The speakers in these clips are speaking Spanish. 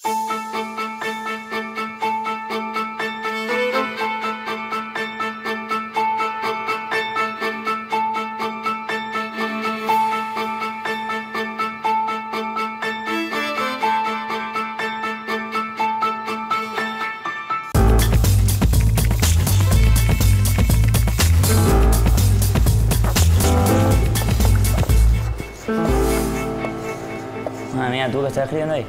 Madre mía, ¿tú qué estás escribiendo ahí?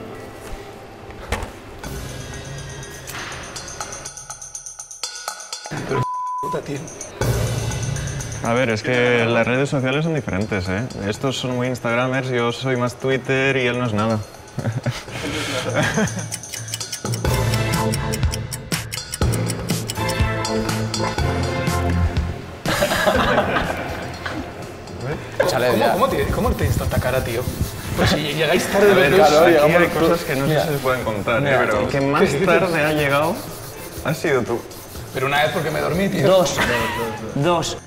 Pero puta, tío. A ver, es que las redes sociales son diferentes, ¿eh? Estos son muy Instagramers, yo soy más Twitter y él no es nada. ¿Cómo tienes tanta cara, tío? Pues si llegáis tarde los dos... Claro, aquí hay cosas que no sé si se pueden contar, pero el que más tarde ha llegado has sido tú. Pero una vez porque me dormí, tío. Dos.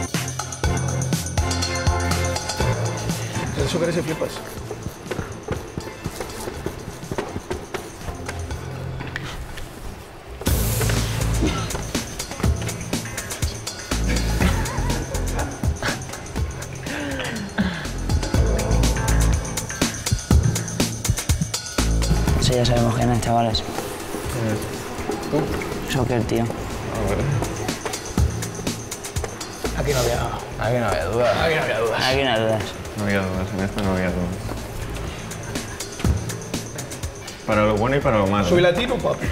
Eso que eres y flipas. Sí, ya sabemos quién es, chavales. ¿Tú? Soccer, tío. Aquí no había nada. Aquí no había dudas. Aquí no había dudas. Aquí no hay dudas. No había dudas, en esta no había dudas. Para lo bueno y para lo malo. Soy latino, papi.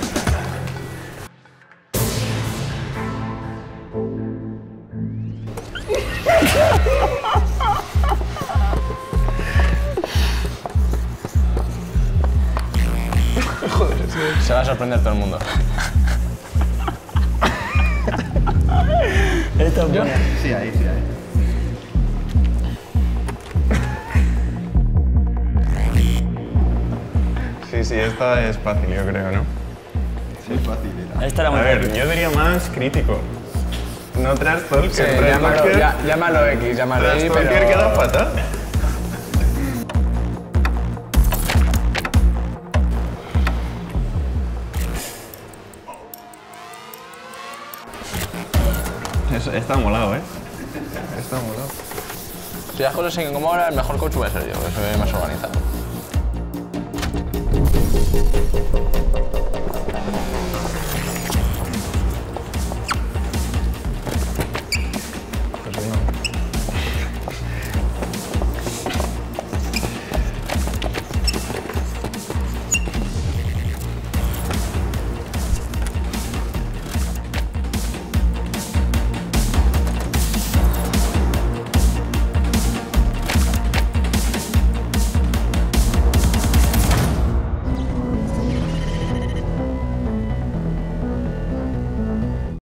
Joder, sí. Se va a sorprender todo el mundo. Esto es bueno. Sí, ahí, sí, ahí. Sí, esta es fácil, yo creo, ¿no? Sí, fácil. Esta era A muy ver, fácil. yo diría más crítico. No Trash Talker, Sí, Trash Talker. llámalo X, llámalo Trash Y, Talker pero... queda fatal. Está molado, ¿eh? Está molado. Si las cosas siguen como ahora, el mejor coach voy a ser yo, que soy más organizado.